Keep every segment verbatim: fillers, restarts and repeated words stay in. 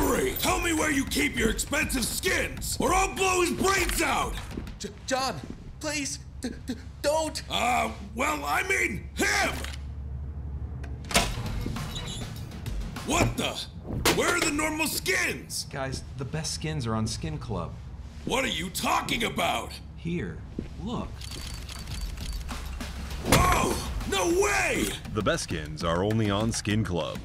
elaborate! Tell me where you keep your expensive skins, or I'll blow his brains out! J John, please, d d don't! Uh, well, I mean him! What the? Where are the normal skins? Guys, the best skins are on Skin Club. What are you talking about? Here, look. Whoa! No way! The best skins are only on Skin Club.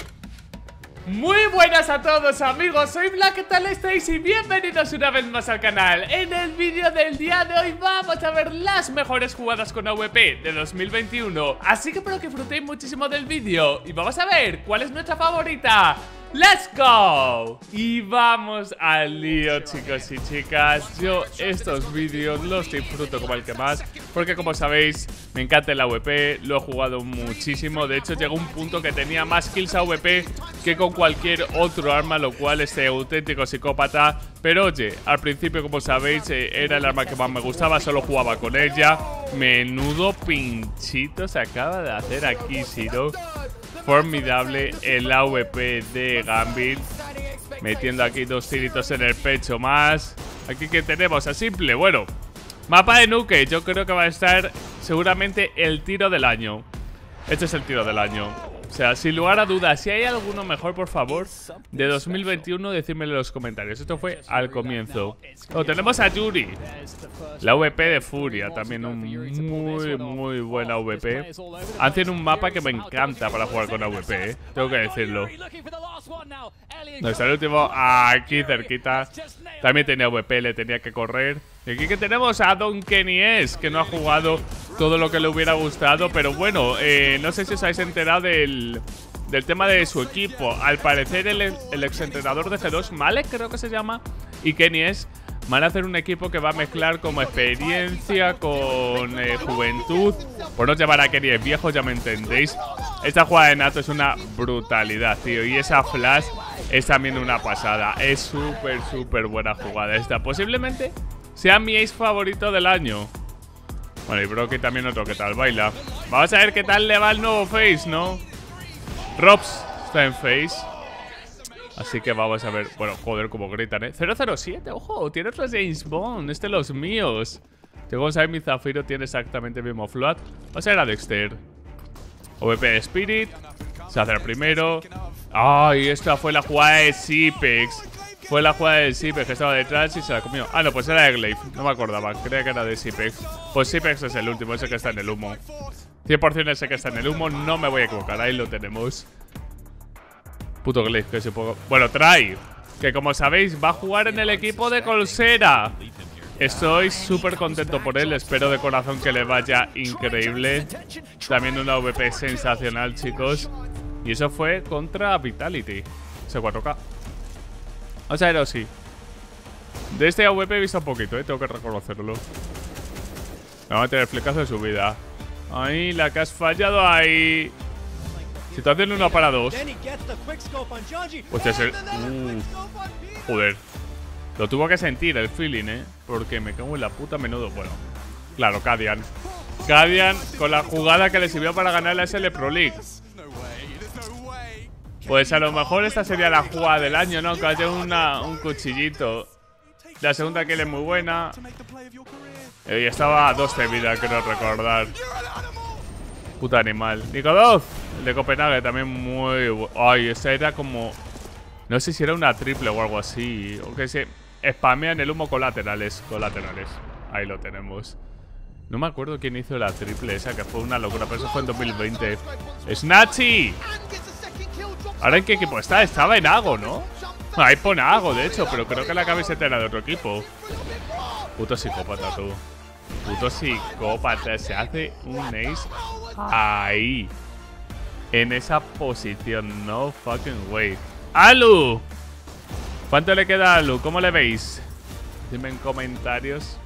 Muy buenas a todos amigos, soy Black, ¿qué tal estáis? Y bienvenidos una vez más al canal. En el vídeo del día de hoy vamos a ver las mejores jugadas con A W P de dos mil veintiuno. Así que espero que disfrutéis muchísimo del vídeo y vamos a ver cuál es nuestra favorita. ¡Let's go! Y vamos al lío, chicos y chicas. Yo estos vídeos los disfruto como el que más, porque como sabéis, me encanta el A W P, lo he jugado muchísimo. De hecho, llegó un punto que tenía más kills A W P que con cualquier otro arma, lo cual es auténtico psicópata. Pero oye, al principio, como sabéis, eh, era el arma que más me gustaba, solo jugaba con ella. Menudo pinchito se acaba de hacer aquí, Siro. Formidable el A W P de Gambit, metiendo aquí dos tiritos en el pecho más. Aquí que tenemos a Simple, bueno, mapa de Nuke, yo creo que va a estar seguramente el tiro del año. Este es el tiro del año. O sea, sin lugar a dudas, si hay alguno mejor, por favor, de dos mil veintiuno, decídmelo en los comentarios. Esto fue al comienzo. Oh, tenemos a Yuri, la A W P de Furia, también un muy, muy buen A W P. Hacen un mapa que me encanta para jugar con A W P, ¿eh? Tengo que decirlo. No está el último, aquí cerquita. También tenía A W P, le tenía que correr. Y aquí que tenemos a Don Kenny S, que no ha jugado todo lo que le hubiera gustado. Pero bueno, eh, no sé si os habéis enterado del, del tema de su equipo. Al parecer el, el exentrenador de G dos, Malek creo que se llama, y Kenny S van a hacer un equipo que va a mezclar como experiencia con eh, juventud. Por no llevar a Kenny S viejo, ya me entendéis. Esta jugada de Nato es una brutalidad, tío. Y esa flash es también una pasada. Es súper, súper buena jugada esta. Posiblemente sea mi ace favorito del año. Bueno, y Brocky también otro que tal baila. Vamos a ver qué tal le va el nuevo Face, ¿no? Robs está en Face. Así que vamos a ver. Bueno, joder, como gritan, ¿eh? cero cero siete, ojo, tiene otros James Bond. Este los míos. Yo, como sabéis, mi Zafiro tiene exactamente el mismo float. Vamos a ver a Dexter. O V P de Spirit. Se hace el primero. Ay, esta fue la jugada de Zipex. Fue la jugada de Zipex que estaba detrás y se la comió. Ah, no, pues era de Glaive. No me acordaba. Creía que era de Zipex. Pues Zipex es el último, ese que está en el humo. cien por cien ese que está en el humo. No me voy a equivocar. Ahí lo tenemos. Puto Glaive, que se puedo... Bueno, Trae, que como sabéis va a jugar en el equipo de Colsera. Estoy súper contento por él. Espero de corazón que le vaya increíble. También una A W P sensacional, chicos. Y eso fue contra Vitality. C cuatro K. Vamos a ver, sí. De este A W P he visto un poquito, eh. Tengo que reconocerlo. Vamos a tener flecazo de su vida. Ahí, la que has fallado ahí. Situación uno para dos. Pues es el... Uh, joder. Lo tuvo que sentir el feeling, eh. Porque me cago en la puta menudo. Bueno, claro, Cadian. Cadian con la jugada que le sirvió para ganar la S L Pro League. Pues a lo mejor esta sería la jugada del año, ¿no? Que haya una, un cuchillito. La segunda kill es muy buena. Y estaba a dos de vida, creo recordar. Puta animal. Nikodov, el de Copenhague, también muy bueno. Ay, esta era como... No sé si era una triple o algo así. O que se spamea en el humo colaterales. Colaterales. Ahí lo tenemos. No me acuerdo quién hizo la triple esa, que fue una locura. Pero eso fue en dos mil veinte. ¡Snatchy! ¿Ahora en qué equipo está? Estaba en Ago, ¿no? Ahí pone Ago, de hecho. Pero creo que la camiseta era de otro equipo. Puto psicópata, tú. Puto psicópata. Se hace un ace ahí. En esa posición. No fucking way. ¡Alu! ¿Cuánto le queda a Alu? ¿Cómo le veis? Dime en comentarios.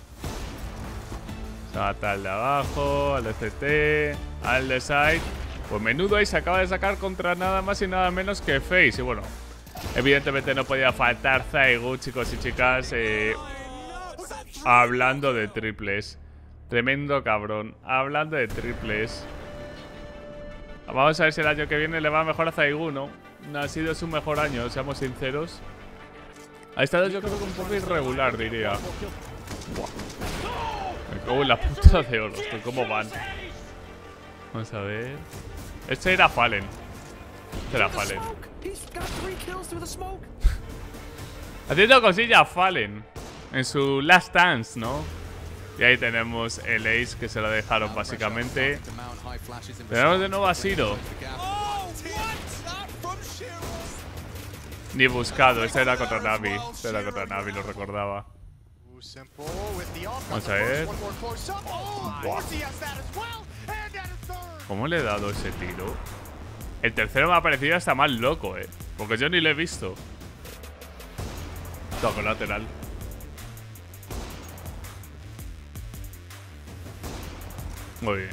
Se va al de abajo, al de C T, al de side. Pues menudo ahí se acaba de sacar contra nada más y nada menos que Face. Y bueno, evidentemente no podía faltar Zaigu, chicos y chicas. Eh, hablando de triples. Tremendo cabrón. Hablando de triples. Vamos a ver si el año que viene le va mejor a Zaigu, ¿no? no ha sido su mejor año, seamos sinceros. Ha estado yo creo que un poco irregular, diría. Buah. Me cago en la puta de oro, que cómo van. Vamos a ver. Este era Fallen. Este era Fallen. Haciendo cosillas Fallen en su Last Dance, ¿no? Y ahí tenemos el Ace que se lo dejaron básicamente. Tenemos de nuevo a Zero. Ni buscado, este era contra Navi. Este era contra Navi, lo recordaba. Vamos a ver. Buah. ¿Cómo le he dado ese tiro? El tercero me ha parecido hasta más loco, eh. Porque yo ni lo he visto. Toco lateral. Muy bien.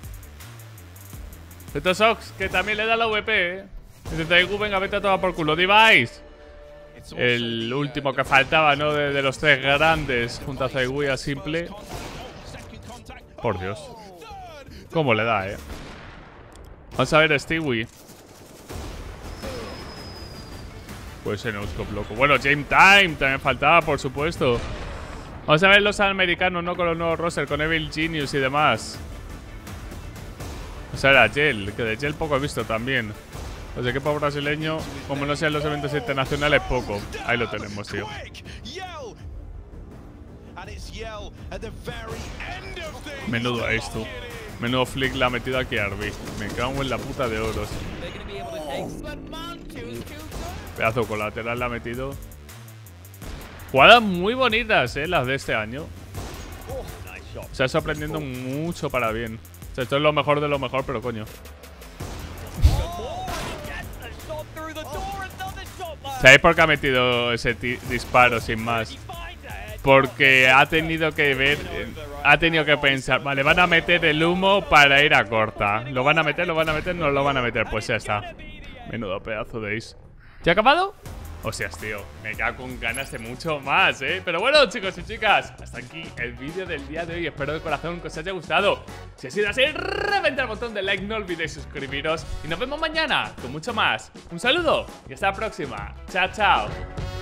Estos Sox, que también le da la V P, eh. Dice, venga, vete a tomar por culo. Device. El último que faltaba, ¿no? De, de los tres grandes junto a Zaygui a Simple. Por Dios. ¿Cómo le da, eh? Vamos a ver Stewie. Pues en Oscop, loco. Bueno, Game Time también faltaba, por supuesto. Vamos a ver los americanos, ¿no? Con los nuevos roster, con Evil Genius y demás. O sea, era Gel, que de Gel poco he visto también. Los equipos brasileños, como no sean los eventos internacionales, poco. Ahí lo tenemos, tío. Menudo ace, tú. Menudo flick la ha metido aquí a Arby. Me cago en la puta de oros. Pedazo colateral la ha metido. Jugadas muy bonitas, eh, las de este año. O sea, sorprendiendo mucho para bien. O sea, esto es lo mejor de lo mejor, pero coño. ¿Sabéis por qué ha metido ese disparo sin más? Porque ha tenido que ver, ha tenido que pensar, vale, van a meter el humo para ir a corta. ¿Lo van a meter? ¿Lo van a meter? No lo van a meter, pues ya está. Menudo pedazo de ace. ¿Ya ha acabado? Hostias, tío, me cago con ganas de mucho más, ¿eh? Pero bueno, chicos y chicas, hasta aquí el vídeo del día de hoy. Espero de corazón que os haya gustado. Si ha sido así, reventad el botón de like, no olvidéis suscribiros. Y nos vemos mañana con mucho más. Un saludo y hasta la próxima. Chao, chao.